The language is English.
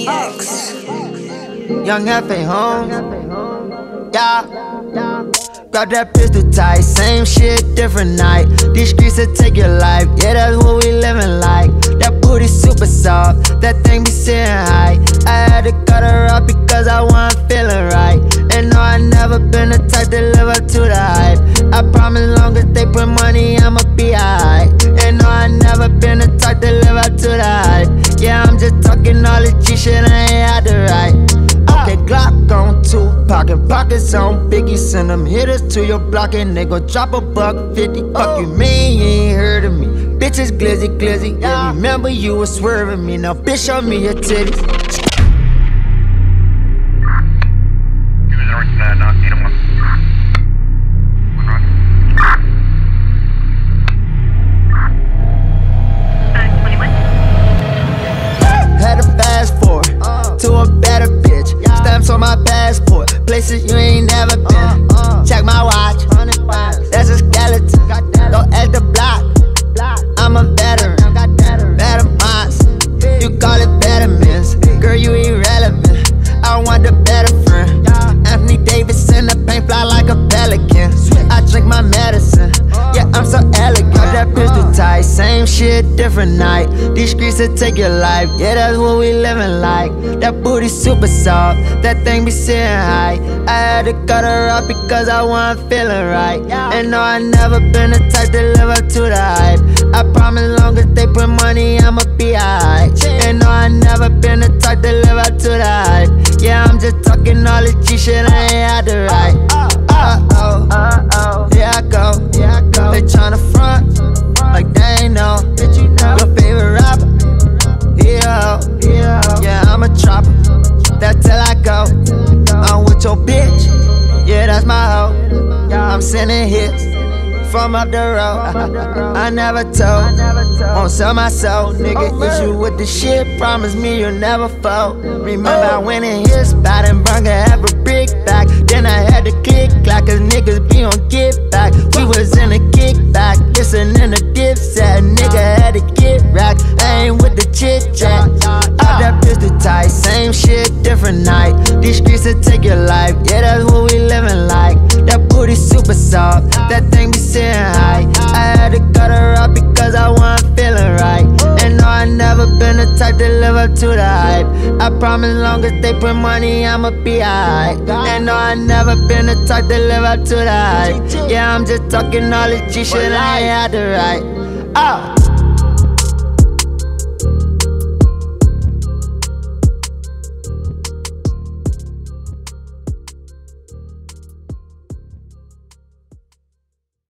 Young F ain't home. Yeah. Grab that pistol tight, same shit, different night. These streets will take your life, yeah, that's what we living like. That booty super soft, that thing be sitting high. I had to cut her off because I wasn't feeling right. And no, I never been the type to live up to the hype. I promise long as they put money, I'ma be alright. And no, I never been the type to live up to the hype. Yeah, I'm just talking all this G shit, I ain't had to write. Okay, Glock on 2, pockets on Biggie. Send them hitters to your block and they gon' drop $150. Fuck you mean, you ain't heard of me. Bitches glizzy, yeah, remember you was swerving me. Now bitch, show me your titties. Had to fast forward to a better bitch. Stamps on my passport, places you ain't never been. Check my watch, that's a skeleton. Don't at the block, I'm a veteran. Better minds, you call it betterments. Girl, you irrelevant, I want the better friend. Anthony Davis in the paint fly like a pelican. I drink my medicine, yeah, I'm so elegant. That pistol tight, same shit, different night. These streets will take your life, yeah, that's what we living like. That booty super soft, that thing be sitting high. I had to cut her off because I wasn't feeling right. And no, I never been the type to live up to the hype. I promise long as they put money, I'ma be alright. And no, I never been the type to live up to the hype. Yeah, I'm just talking all this G shit, I ain't had to write. Here I go. They tryna front like they ain't know. Your favorite rapper, yeah, I'm a chopper. That's till I go. I'm with your bitch, yeah, that's my hoe. I'm sending hits from up the road. I never told, won't sell my soul. Nigga, issue with the shit, promise me you'll never fold. Remember I went in his spot and brung her half a brick back. Then I had to click clack, cause niggas be on get back. We was in a kickback, listening to Dipset. Nigga had to get racked, I ain't with the chit chat. Out that pistol tight, same shit, different night. These streets will take your life, yeah, that's what we living like. That booty super soft, that thing be sitting high. I had to cut her off because I wasn't feeling right. And no, I never been the type to live up to the hype. I promise long as they put money, I'ma be alright. And no, I never been the type to live up to the hype. Yeah, I'm just talking all this G shit, I ain't had to write.